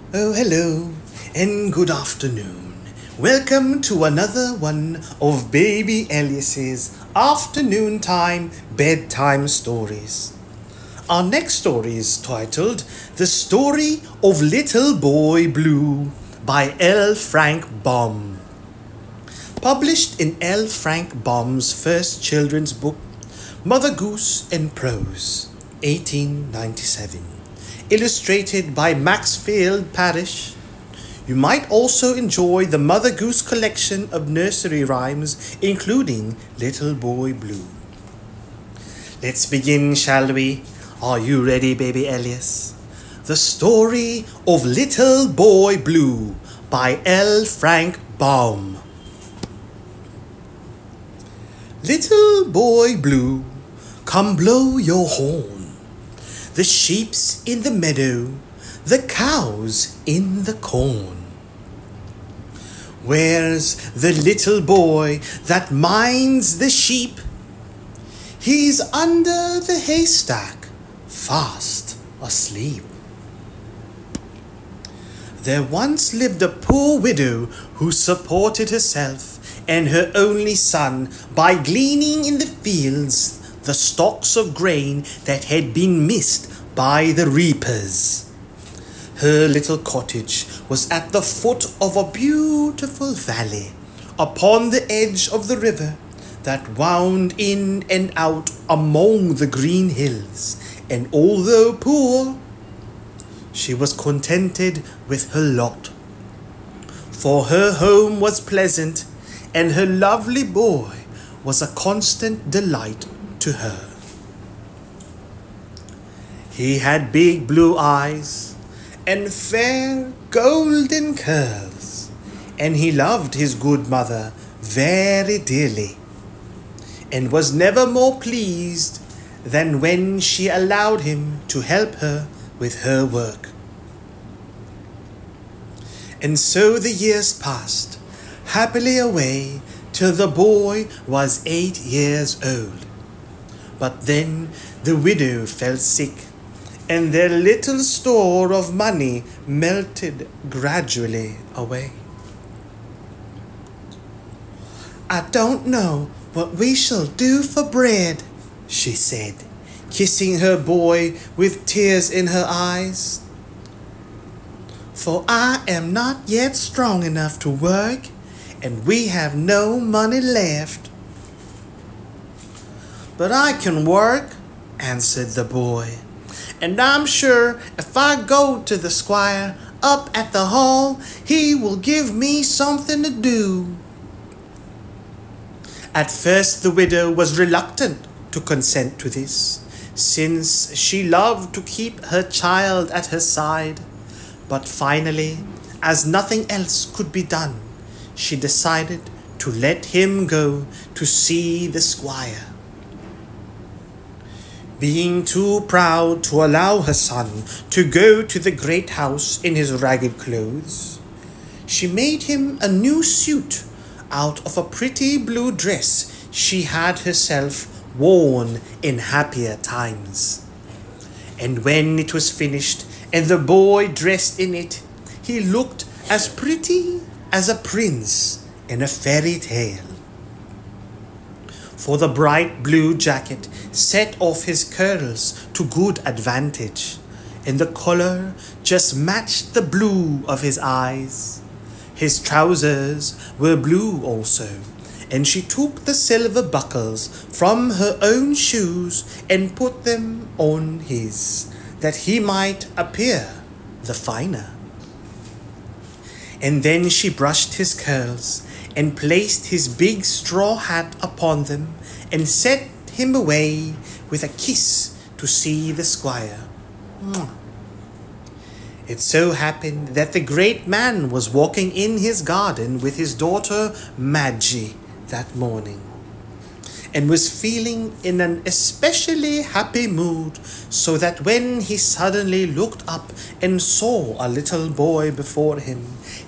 Oh, hello, and good afternoon. Welcome to another one of Baby Elias's afternoon time bedtime stories. Our next story is titled The Story of Little Boy Blue by L. Frank Baum. Published in L. Frank Baum's first children's book, Mother Goose in Prose, 1897. Illustrated by Maxfield Parrish. You might also enjoy the Mother Goose collection of nursery rhymes, including Little Boy Blue. Let's begin, shall we? Are you ready, Baby Elias? The Story of Little Boy Blue by L. Frank Baum. Little Boy Blue, come blow your horn. The sheep's in the meadow, the cow's in the corn. Where's the little boy that minds the sheep? He's under the haystack, fast asleep. There once lived a poor widow who supported herself and her only son by gleaning in the fields the stalks of grain that had been missed by the reapers. Her little cottage was at the foot of a beautiful valley upon the edge of the river that wound in and out among the green hills, and although poor, she was contented with her lot, for her home was pleasant and her lovely boy was a constant delight to her. He had big blue eyes and fair golden curls, and he loved his good mother very dearly, and was never more pleased than when she allowed him to help her with her work. And so the years passed happily away till the boy was 8 years old. But then the widow fell sick, and their little store of money melted gradually away. I don't know what we shall do for bread, she said, kissing her boy with tears in her eyes. For I am not yet strong enough to work, and we have no money left. But I can work, answered the boy, and I'm sure if I go to the squire up at the hall, he will give me something to do. At first the widow was reluctant to consent to this, since she loved to keep her child at her side. But finally, as nothing else could be done, she decided to let him go to see the squire. Being too proud to allow her son to go to the great house in his ragged clothes, she made him a new suit out of a pretty blue dress she had herself worn in happier times. And when it was finished and the boy dressed in it, he looked as pretty as a prince in a fairy tale. For the bright blue jacket set off his curls to good advantage, and the collar just matched the blue of his eyes. His trousers were blue also, and she took the silver buckles from her own shoes and put them on his, that he might appear the finer. And then she brushed his curls and placed his big straw hat upon them and sent him away with a kiss to see the squire. It so happened that the great man was walking in his garden with his daughter Madgie that morning, and was feeling in an especially happy mood, so that when he suddenly looked up and saw a little boy before him,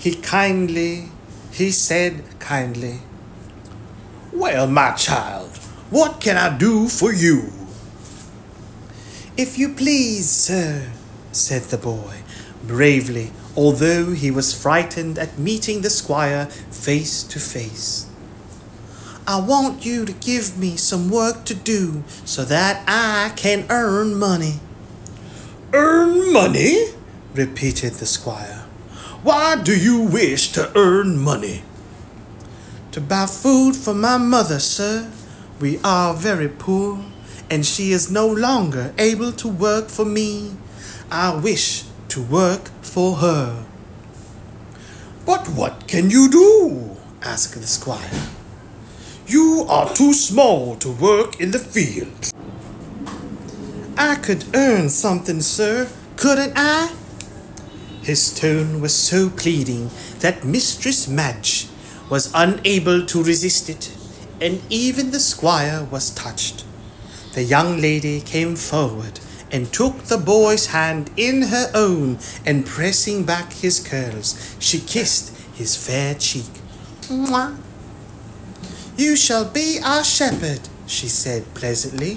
he said kindly, "Well, my child, what can I do for you?" "If you please, sir," said the boy, bravely although he was frightened at meeting the squire face to face. "I want you to give me some work to do so that I can earn money." "Earn money?" repeated the squire. "Why do you wish to earn money?" "To buy food for my mother, sir. We are very poor, and she is no longer able to work for me. I wish to work for her." "But what can you do?" asked the squire. "You are too small to work in the fields." "I could earn something, sir, couldn't I?" His tone was so pleading that Mistress Madge was unable to resist it, and even the squire was touched. The young lady came forward and took the boy's hand in her own, and pressing back his curls, she kissed his fair cheek. "Mwah. You shall be our shepherd," she said pleasantly,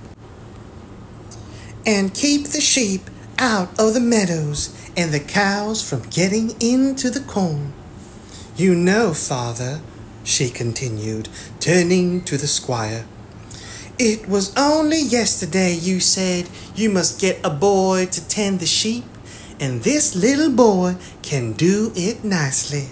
"and keep the sheep out of the meadows and the cows from getting into the corn. You know, father," she continued, turning to the squire, "it was only yesterday you said you must get a boy to tend the sheep, and this little boy can do it nicely."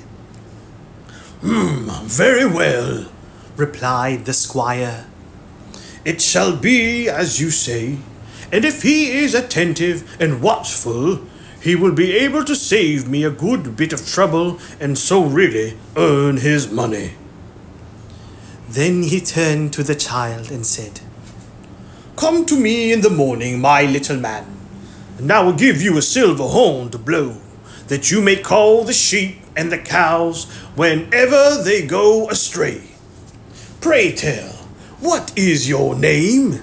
"Very well," replied the squire. "It shall be as you say, and if he is attentive and watchful, he will be able to save me a good bit of trouble and so really earn his money." Then he turned to the child and said, "Come to me in the morning, my little man, and I will give you a silver horn to blow, that you may call the sheep and the cows whenever they go astray. Pray tell, what is your name?"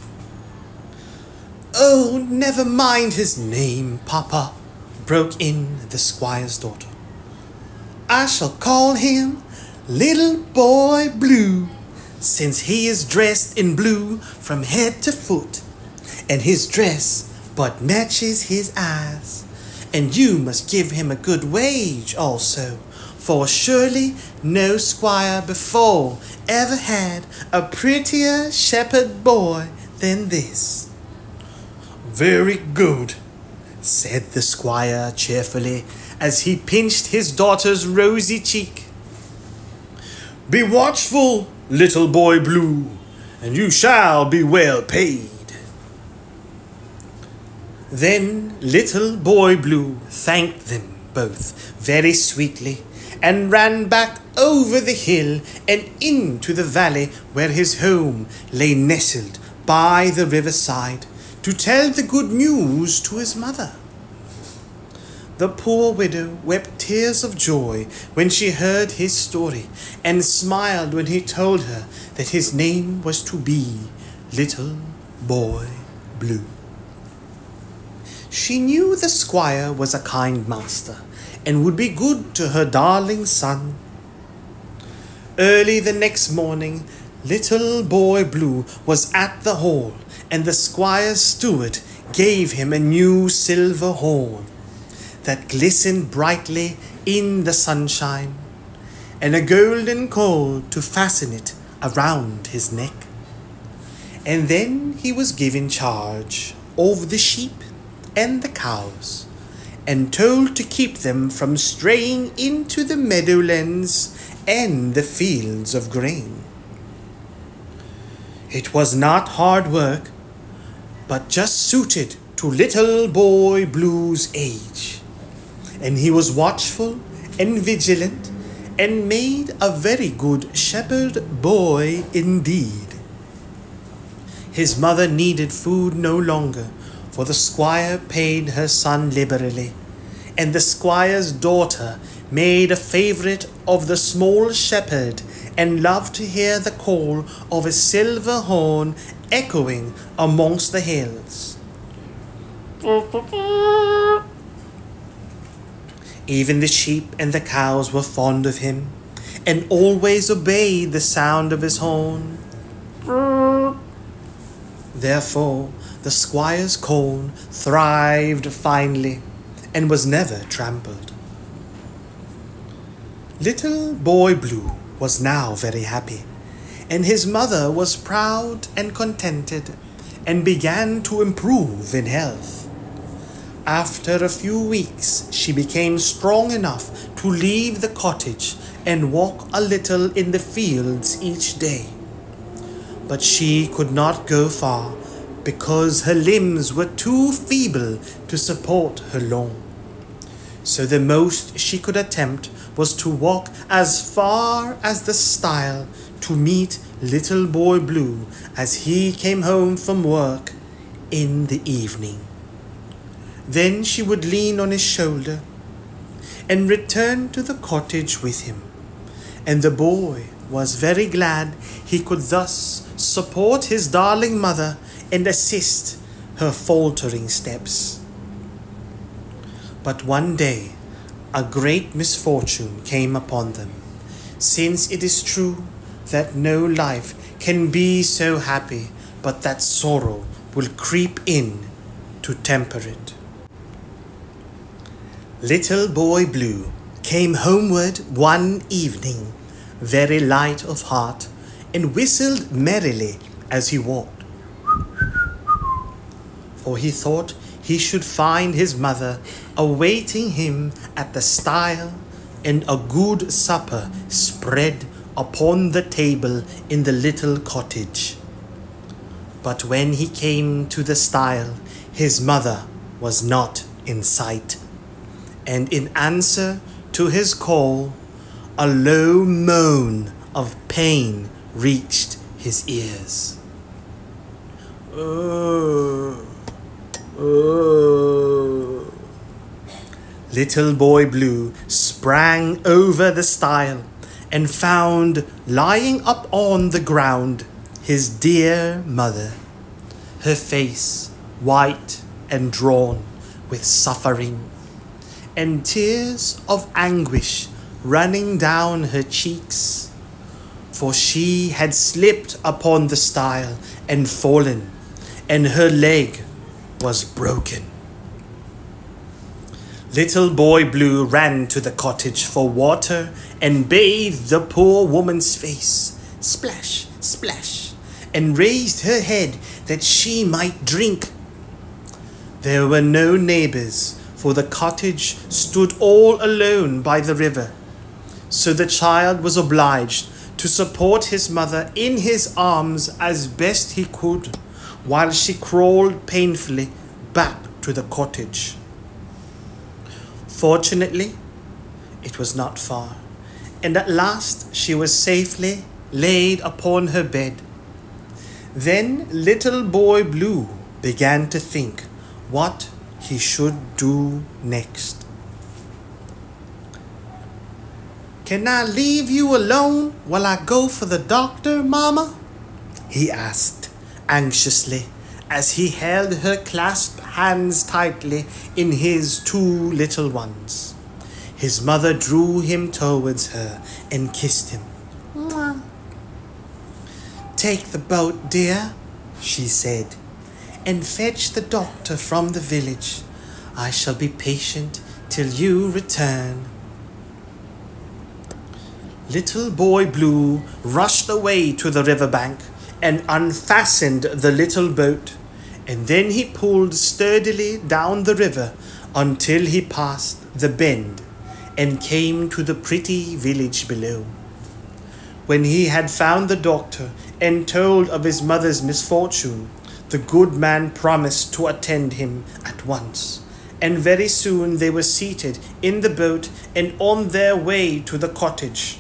"Oh, never mind his name, Papa," broke in the squire's daughter. "I shall call him Little Boy Blue, since he is dressed in blue from head to foot, and his dress but matches his eyes. And you must give him a good wage also, for surely no squire before ever had a prettier shepherd boy than this." "Very good," said the squire cheerfully, as he pinched his daughter's rosy cheek. "Be watchful, Little Boy Blue, and you shall be well paid." Then Little Boy Blue thanked them both very sweetly, and ran back over the hill and into the valley where his home lay nestled by the riverside, to tell the good news to his mother. The poor widow wept tears of joy when she heard his story, and smiled when he told her that his name was to be Little Boy Blue. She knew the squire was a kind master, and would be good to her darling son. Early the next morning, Little Boy Blue was at the hall, and the squire's steward gave him a new silver horn that glistened brightly in the sunshine, and a golden cord to fasten it around his neck. And then he was given charge of the sheep and the cows, and told to keep them from straying into the meadowlands and the fields of grain. It was not hard work, but just suited to Little Boy Blue's age, and he was watchful and vigilant, and made a very good shepherd boy indeed. His mother needed food no longer, for the squire paid her son liberally, and the squire's daughter made a favourite of the small shepherd, and loved to hear the call of a silver horn echoing amongst the hills. Even the sheep and the cows were fond of him, and always obeyed the sound of his horn. Therefore the squire's corn thrived finely, and was never trampled. Little Boy Blue was now very happy, and his mother was proud and contented, and began to improve in health. After a few weeks, she became strong enough to leave the cottage and walk a little in the fields each day. But she could not go far because her limbs were too feeble to support her long. So the most she could attempt was to walk as far as the stile to meet Little Boy Blue as he came home from work in the evening. Then she would lean on his shoulder and return to the cottage with him, and the boy was very glad he could thus support his darling mother and assist her faltering steps. But one day a great misfortune came upon them, since it is true that no life can be so happy but that sorrow will creep in to temper it. Little Boy Blue came homeward one evening, very light of heart, and whistled merrily as he walked. For he thought he should find his mother awaiting him at the stile, and a good supper spread upon the table in the little cottage. But when he came to the stile, his mother was not in sight, and in answer to his call, a low moan of pain reached his ears. Little Boy Blue sprang over the stile and found lying up on the ground his dear mother, her face white and drawn with suffering, and tears of anguish running down her cheeks, for she had slipped upon the stile and fallen, and her leg was broken. Little Boy Blue ran to the cottage for water and bathed the poor woman's face, splash, splash, and raised her head that she might drink. There were no neighbors, for the cottage stood all alone by the river, so the child was obliged to support his mother in his arms as best he could, while she crawled painfully back to the cottage. Fortunately, it was not far, and at last she was safely laid upon her bed. Then Little Boy Blue began to think what he should do next. "Can I leave you alone while I go for the doctor, Mama?" he asked anxiously as he held her clasped hands tightly in his two little ones. His mother drew him towards her and kissed him. "Mwah." "Take the boat, dear," she said, "and fetch the doctor from the village. I shall be patient till you return." Little Boy Blue rushed away to the river bank and unfastened the little boat, and then he pulled sturdily down the river until he passed the bend and came to the pretty village below. When he had found the doctor and told of his mother's misfortune, the good man promised to attend him at once, and very soon they were seated in the boat and on their way to the cottage.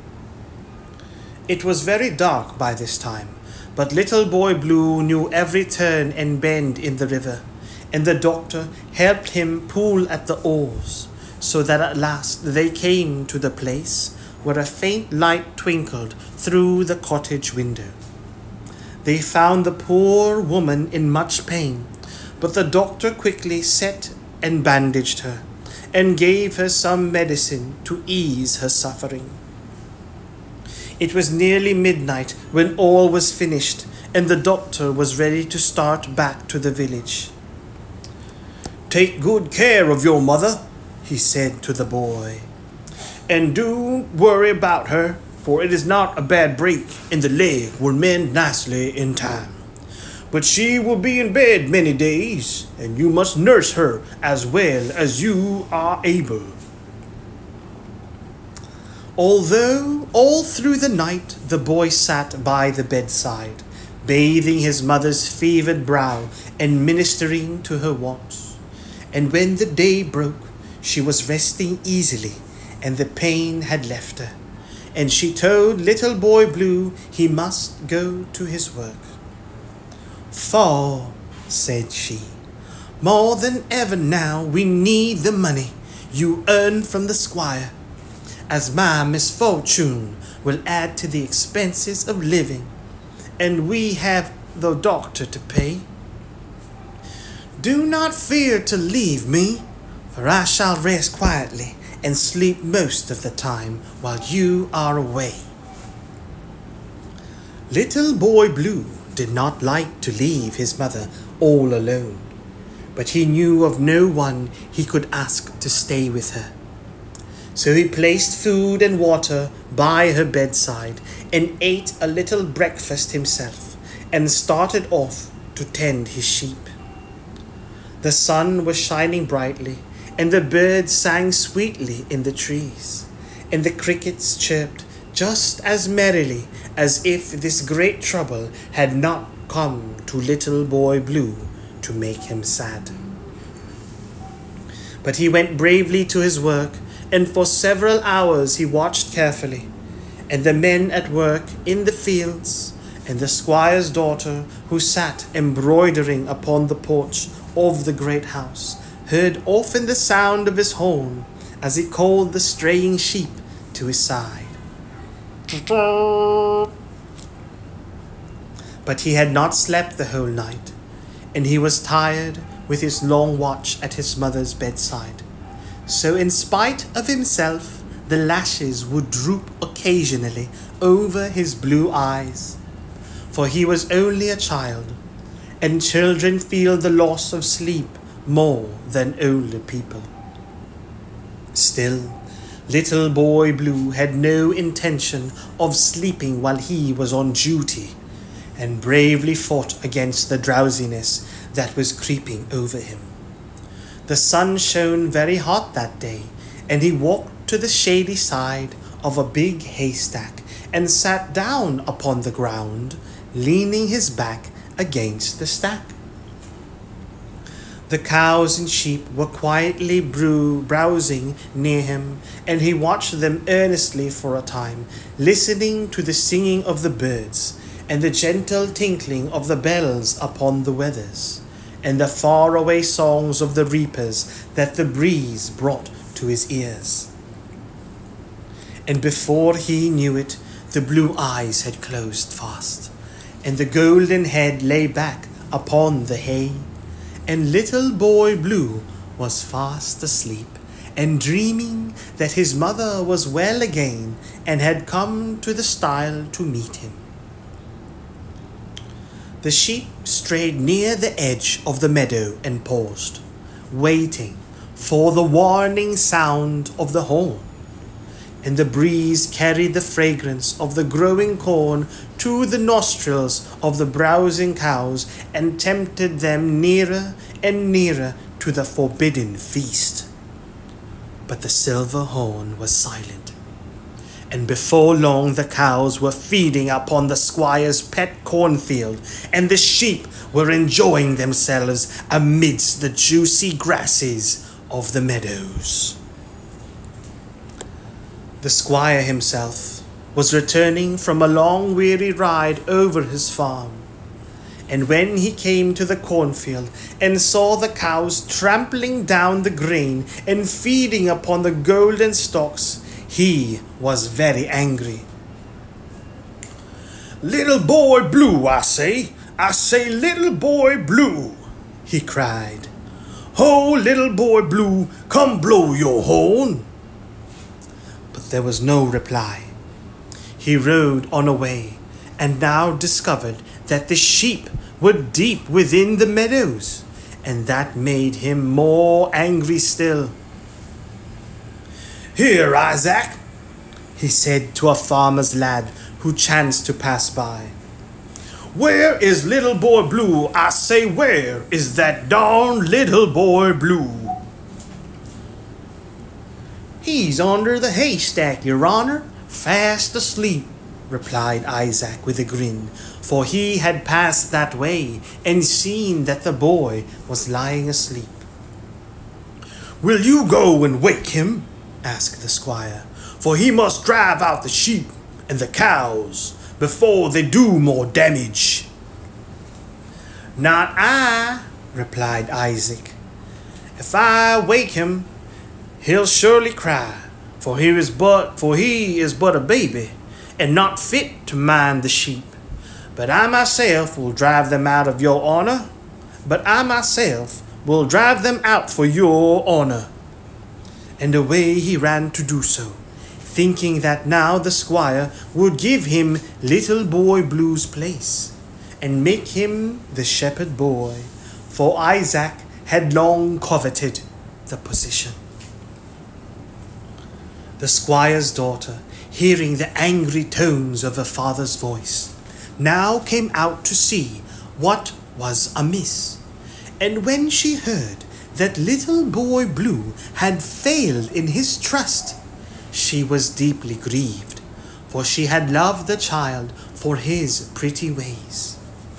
It was very dark by this time, but Little Boy Blue knew every turn and bend in the river, and the doctor helped him pull at the oars, so that at last they came to the place where a faint light twinkled through the cottage window. They found the poor woman in much pain, but the doctor quickly set and bandaged her, and gave her some medicine to ease her suffering. It was nearly midnight when all was finished, and the doctor was ready to start back to the village. "Take good care of your mother," he said to the boy, "and don't worry about her, for it is not a bad break, and the leg will mend nicely in time. But she will be in bed many days, and you must nurse her as well as you are able." Although all through the night the boy sat by the bedside, bathing his mother's fevered brow and ministering to her wants. And when the day broke, she was resting easily, and the pain had left her, and she told Little Boy Blue he must go to his work. "For," said she, "more than ever now we need the money you earn from the squire, as my misfortune will add to the expenses of living, and we have the doctor to pay. Do not fear to leave me, for I shall rest quietly and sleep most of the time while you are away." Little Boy Blue did not like to leave his mother all alone, but he knew of no one he could ask to stay with her. So he placed food and water by her bedside and ate a little breakfast himself and started off to tend his sheep. The sun was shining brightly, and the birds sang sweetly in the trees, and the crickets chirped just as merrily as if this great trouble had not come to Little Boy Blue to make him sad. But he went bravely to his work, and for several hours he watched carefully, and the men at work in the fields, and the squire's daughter who sat embroidering upon the porch of the great house, heard often the sound of his horn as he called the straying sheep to his side. But he had not slept the whole night, and he was tired with his long watch at his mother's bedside. So in spite of himself, the lashes would droop occasionally over his blue eyes, for he was only a child, and children feel the loss of sleep more than older people. Still, Little Boy Blue had no intention of sleeping while he was on duty, and bravely fought against the drowsiness that was creeping over him. The sun shone very hot that day, and he walked to the shady side of a big haystack and sat down upon the ground, leaning his back against the stack. The cows and sheep were quietly browsing near him, and he watched them earnestly for a time, listening to the singing of the birds and the gentle tinkling of the bells upon the wethers, and the faraway songs of the reapers that the breeze brought to his ears. And before he knew it, the blue eyes had closed fast, and the golden head lay back upon the hay, and Little Boy Blue was fast asleep, and dreaming that his mother was well again and had come to the stile to meet him. The sheep strayed near the edge of the meadow and paused, waiting for the warning sound of the horn, and the breeze carried the fragrance of the growing corn to the nostrils of the browsing cows and tempted them nearer and nearer to the forbidden feast. But the silver horn was silent, and before long the cows were feeding upon the squire's pet cornfield, and the sheep were enjoying themselves amidst the juicy grasses of the meadows. The squire himself was returning from a long weary ride over his farm, and when he came to the cornfield and saw the cows trampling down the grain and feeding upon the golden stalks, he was very angry. "Little Boy Blue, I say, Little Boy Blue," he cried. "Ho, Little Boy Blue, come blow your horn." But there was no reply. He rode on away, and now discovered that the sheep were deep within the meadows, and that made him more angry still. "Here, Isaac," he said to a farmer's lad who chanced to pass by. "Where is little boy Blue? I say, where is that darn little boy Blue?" "He's under the haystack, your honor, fast asleep," replied Isaac with a grin, for he had passed that way and seen that the boy was lying asleep. "Will you go and wake him?" asked the squire, "for he must drive out the sheep and the cows before they do more damage." "Not I," replied Isaac. "If I wake him, he'll surely cry, for he is but a baby, and not fit to mind the sheep. But I myself will drive them out of your honor. But I myself will drive them out for your honor." And away he ran to do so, thinking that now the squire would give him little boy Blue's place, and make him the shepherd boy, for Isaac had long coveted the position. The squire's daughter, hearing the angry tones of her father's voice, now came out to see what was amiss. And when she heard that little boy Blue had failed in his trust, she was deeply grieved, for she had loved the child for his pretty ways.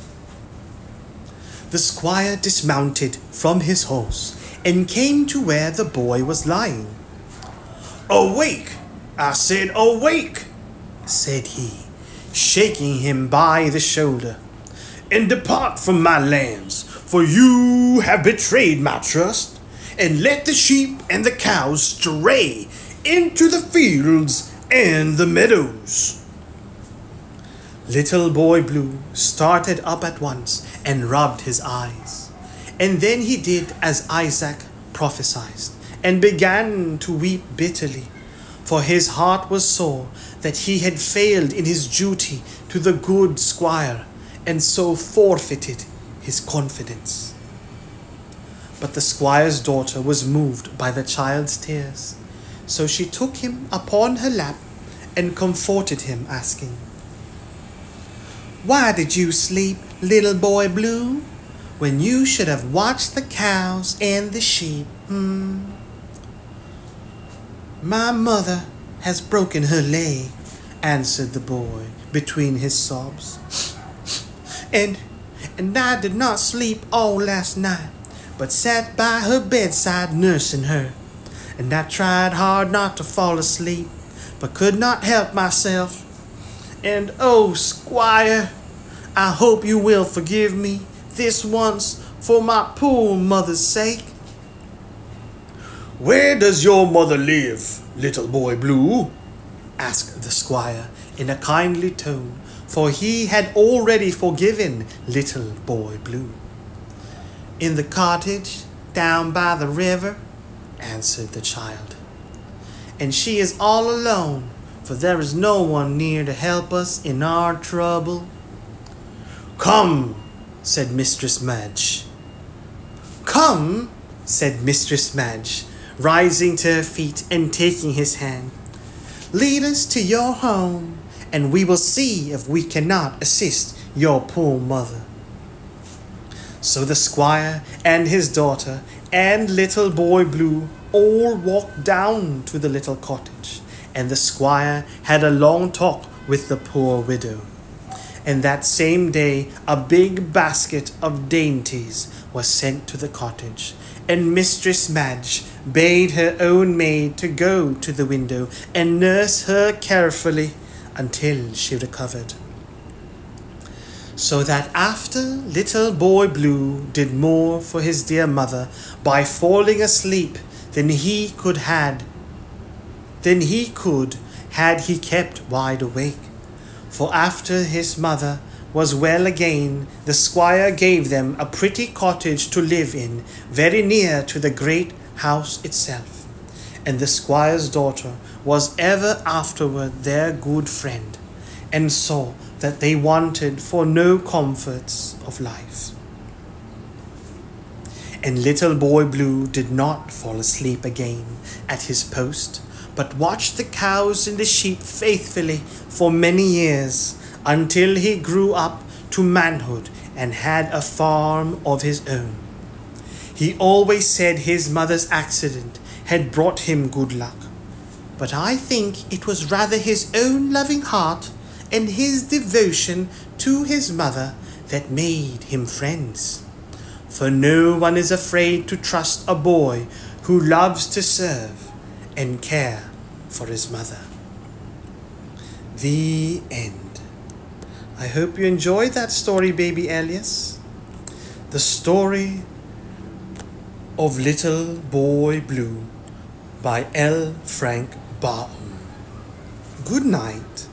The squire dismounted from his horse and came to where the boy was lying. "Awake! I said awake!" said he, shaking him by the shoulder, "and depart from my lands, for you have betrayed my trust, and let the sheep and the cows stray into the fields and the meadows." Little boy Blue started up at once and rubbed his eyes, and then he did as Isaac prophesied, and began to weep bitterly, for his heart was sore that he had failed in his duty to the good squire, and so forfeited his confidence. But the squire's daughter was moved by the child's tears, so she took him upon her lap and comforted him, asking, "Why did you sleep, little boy Blue, when you should have watched the cows and the sheep?" "My mother has broken her leg," answered the boy between his sobs. And I did not sleep all last night, but sat by her bedside nursing her. And I tried hard not to fall asleep, but could not help myself. And oh, squire, I hope you will forgive me this once for my poor mother's sake." "Where does your mother live, little boy Blue?" asked the squire in a kindly tone, for he had already forgiven little boy Blue. "In the cottage down by the river," answered the child. "And she is all alone, for there is no one near to help us in our trouble." "Come," said Mistress Madge. "Come," said Mistress Madge, rising to her feet and taking his hand. "Lead us to your home, and we will see if we cannot assist your poor mother." So the squire and his daughter and little boy Blue all walked down to the little cottage, and the squire had a long talk with the poor widow. And that same day a big basket of dainties was sent to the cottage, and Mistress Madge bade her own maid to go to the window and nurse her carefully until she recovered. So that after little boy Blue did more for his dear mother by falling asleep than he could had he kept wide awake. For after his mother was well again, the squire gave them a pretty cottage to live in, very near to the great house itself. And the squire's daughter was ever afterward their good friend, and saw that they wanted for no comforts of life. And little boy Blue did not fall asleep again at his post, but watched the cows and the sheep faithfully for many years, until he grew up to manhood and had a farm of his own. He always said his mother's accident had brought him good luck, but I think it was rather his own loving heart and his devotion to his mother that made him friends. For no one is afraid to trust a boy who loves to serve and care for his mother. The end. I hope you enjoyed that story, baby Elias. The story of Little Boy Blue by L. Frank Baum. Good night.